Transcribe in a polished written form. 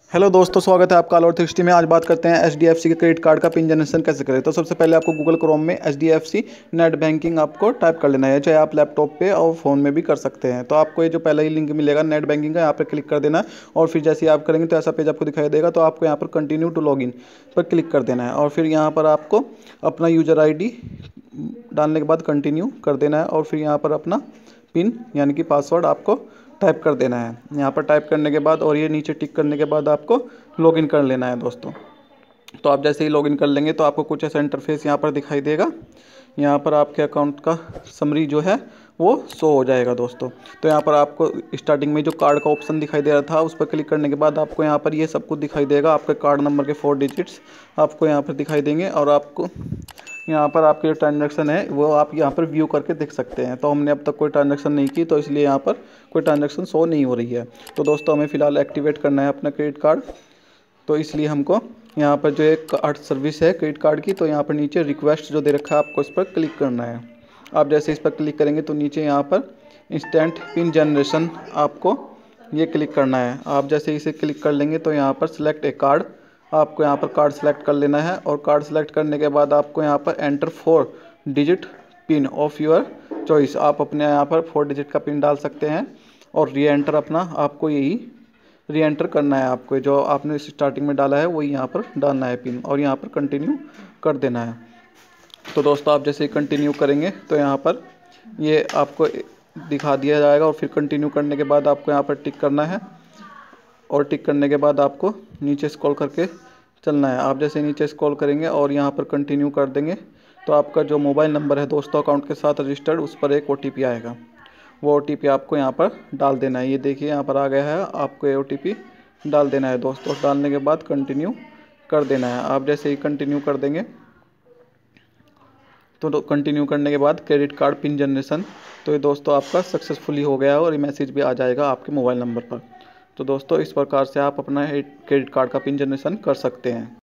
Hello दोस्तों, स्वागत है आपका ऑल ओवर 360 में। आज बात करते हैं एचडीएफसी के क्रेडिट कार्ड का पिन जनरेशन कैसे करें। तो सबसे पहले आपको गूगल क्रोम में एचडीएफसी नेट बैंकिंग आपको टाइप कर लेना है, चाहे आप लैपटॉप पे और फ़ोन में भी कर सकते हैं। तो आपको ये जो पहला ही लिंक मिलेगा नेट बैंकिंग का, यहाँ पर क्लिक कर देना है और फिर जैसे ही आप करेंगे तो ऐसा पेज आपको दिखाई देगा। तो आपको यहाँ पर कंटिन्यू टू लॉगिन पर क्लिक कर देना है और फिर यहाँ पर आपको अपना यूज़र ID डालने के बाद कंटिन्यू कर देना है और फिर यहाँ पर अपना पिन यानी कि पासवर्ड आपको टाइप कर देना है। यहाँ पर टाइप करने के बाद और ये नीचे टिक करने के बाद आपको लॉगिन कर लेना है दोस्तों। तो आप जैसे ही लॉगिन कर लेंगे तो आपको कुछ ऐसा इंटरफेस यहाँ पर दिखाई देगा। यहाँ पर आपके अकाउंट का समरी जो है वो शो हो जाएगा दोस्तों। तो यहाँ पर आपको स्टार्टिंग में जो कार्ड का ऑप्शन दिखाई दे रहा था उस पर क्लिक करने के बाद आपको यहाँ पर ये सब कुछ दिखाई देगा। आपके कार्ड नंबर के 4 डिजिट्स आपको यहाँ पर दिखाई देंगे और आपको यहाँ पर आपके जो ट्रांजैक्शन है वो आप यहाँ पर व्यू करके देख सकते हैं। तो हमने अब तक कोई ट्रांजैक्शन नहीं की तो इसलिए यहाँ पर कोई ट्रांजैक्शन शो नहीं हो रही है। तो दोस्तों हमें फ़िलहाल एक्टिवेट करना है अपना क्रेडिट कार्ड। तो इसलिए हमको यहाँ पर जो एक कार्ड सर्विस है क्रेडिट कार्ड की, तो यहाँ पर नीचे रिक्वेस्ट जो दे रखा है आपको इस पर क्लिक करना है। आप जैसे इस पर क्लिक करेंगे तो नीचे यहाँ पर इंस्टेंट पिन जनरेशन आपको ये क्लिक करना है। आप जैसे इसे क्लिक कर लेंगे तो यहाँ पर सिलेक्ट ए कार्ड, आपको यहाँ पर कार्ड सेलेक्ट कर लेना है और कार्ड सेलेक्ट करने के बाद आपको यहाँ पर enter 4 digit pin of your choice, आप अपने यहाँ पर 4 डिजिट का पिन डाल सकते हैं और री एंटर अपना आपको यही री एंटर करना है। आपको जो आपने स्टार्टिंग में डाला है वही यहाँ पर डालना है पिन और यहाँ पर कंटिन्यू कर देना है। तो दोस्तों आप जैसे ही कंटिन्यू करेंगे तो यहाँ पर ये आपको दिखा दिया जाएगा और फिर कंटिन्यू करने के बाद आपको यहाँ पर टिक करना है और टिक करने के बाद आपको नीचे स्क्रॉल करके चलना है। आप जैसे नीचे स्क्रॉल करेंगे और यहाँ पर कंटिन्यू कर देंगे तो आपका जो मोबाइल नंबर है दोस्तों अकाउंट के साथ रजिस्टर्ड, उस पर एक OTP आएगा। वो OTP आपको यहाँ पर डाल देना है। ये देखिए यहाँ पर आ गया है, आपको ये OTP डाल देना है दोस्तों। डालने के बाद कंटिन्यू कर देना है। आप जैसे ही कंटिन्यू कर देंगे तो कंटिन्यू करने के बाद क्रेडिट कार्ड पिन जनरेशन, तो ये दोस्तों आपका सक्सेसफुली हो गया है और ये मैसेज भी आ जाएगा आपके मोबाइल नंबर पर। तो दोस्तों इस प्रकार से आप अपना क्रेडिट कार्ड का पिन जनरेशन कर सकते हैं।